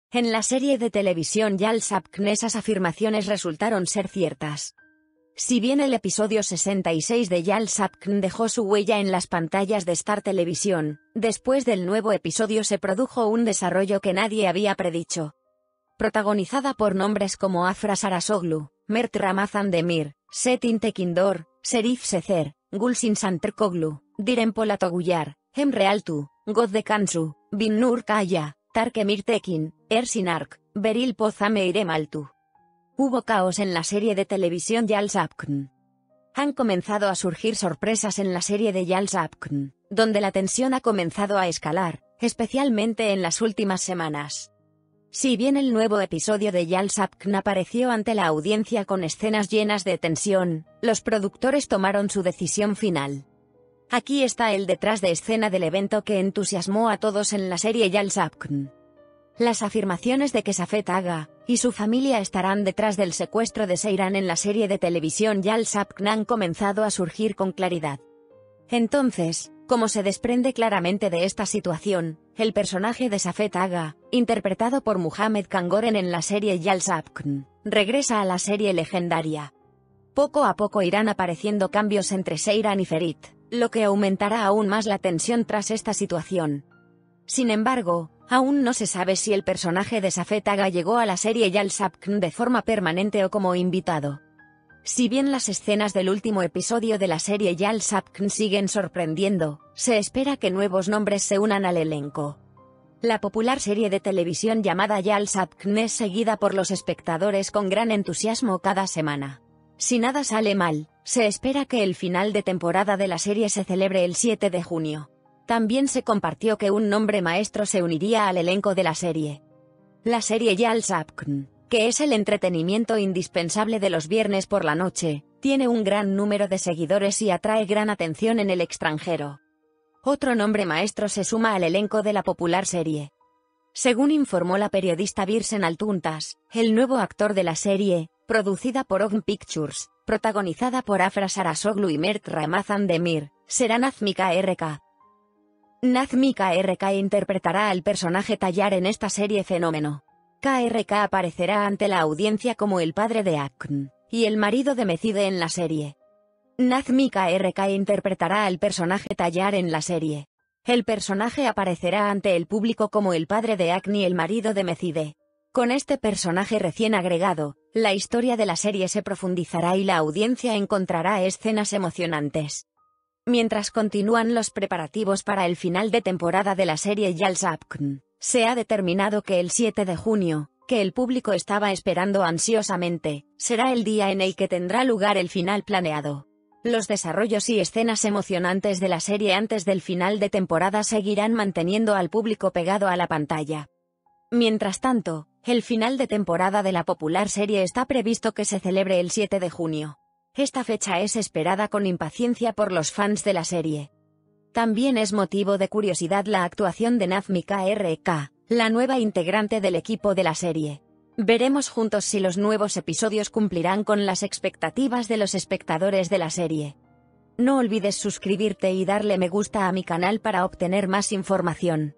En la serie de televisión Yal Sapkn esas afirmaciones resultaron ser ciertas. Si bien el episodio 66 de Yal Sapkn dejó su huella en las pantallas de Star Televisión, después del nuevo episodio se produjo un desarrollo que nadie había predicho. Protagonizada por nombres como Afra Sarasoglu, Mert Ramazan Demir, Setin Tekindor, Serif Sezer, Gulsin Santerkoglu, Diren Polatoguyar, Emre Altu, Godde Kansu, Binnur Kaya, Tark Emir Tekin, Ersin Ark, Beril Pozame Irem Altu. Hubo caos en la serie de televisión Yal Sapkn. Han comenzado a surgir sorpresas en la serie de Yal Sapkn, donde la tensión ha comenzado a escalar, especialmente en las últimas semanas. Si bien el nuevo episodio de Yal Sapkn apareció ante la audiencia con escenas llenas de tensión, los productores tomaron su decisión final. Aquí está el detrás de escena del evento que entusiasmó a todos en la serie Yal Sapkn. Las afirmaciones de que Safet Agha y su familia estarán detrás del secuestro de Seyran en la serie de televisión Yal Sapkn han comenzado a surgir con claridad. Entonces, como se desprende claramente de esta situación, el personaje de Safet Agha, interpretado por Muhammad Kangoren en la serie Yal Sapkn, regresa a la serie legendaria. Poco a poco irán apareciendo cambios entre Seyran y Ferit, lo que aumentará aún más la tensión tras esta situación. Sin embargo, aún no se sabe si el personaje de Safet Agha llegó a la serie Yal Sapkn de forma permanente o como invitado. Si bien las escenas del último episodio de la serie Yal Sapkn siguen sorprendiendo, se espera que nuevos nombres se unan al elenco. La popular serie de televisión llamada Yal Sapkn es seguida por los espectadores con gran entusiasmo cada semana. Si nada sale mal, se espera que el final de temporada de la serie se celebre el 7 de junio. También se compartió que un nombre maestro se uniría al elenco de la serie. La serie Yal Sapkn, que es el entretenimiento indispensable de los viernes por la noche, tiene un gran número de seguidores y atrae gran atención en el extranjero. Otro nombre maestro se suma al elenco de la popular serie. Según informó la periodista Birsen Altuntas, el nuevo actor de la serie, producida por Ogn Pictures, protagonizada por Afra Sarasoglu y Mert Ramazan Demir, será Nazmi KRK. Nazmi KRK interpretará al personaje Tayyar en esta serie fenómeno. KRK aparecerá ante la audiencia como el padre de Akn y el marido de Mecide en la serie. Nazmi KRK interpretará al personaje Tayyar en la serie. El personaje aparecerá ante el público como el padre de Akn y el marido de Mecide. Con este personaje recién agregado, la historia de la serie se profundizará y la audiencia encontrará escenas emocionantes. Mientras continúan los preparativos para el final de temporada de la serie Yal Sapkn, se ha determinado que el 7 de junio, que el público estaba esperando ansiosamente, será el día en el que tendrá lugar el final planeado. Los desarrollos y escenas emocionantes de la serie antes del final de temporada seguirán manteniendo al público pegado a la pantalla. Mientras tanto, el final de temporada de la popular serie está previsto que se celebre el 7 de junio. Esta fecha es esperada con impaciencia por los fans de la serie. También es motivo de curiosidad la actuación de Nazmi KRK, la nueva integrante del equipo de la serie. Veremos juntos si los nuevos episodios cumplirán con las expectativas de los espectadores de la serie. No olvides suscribirte y darle me gusta a mi canal para obtener más información.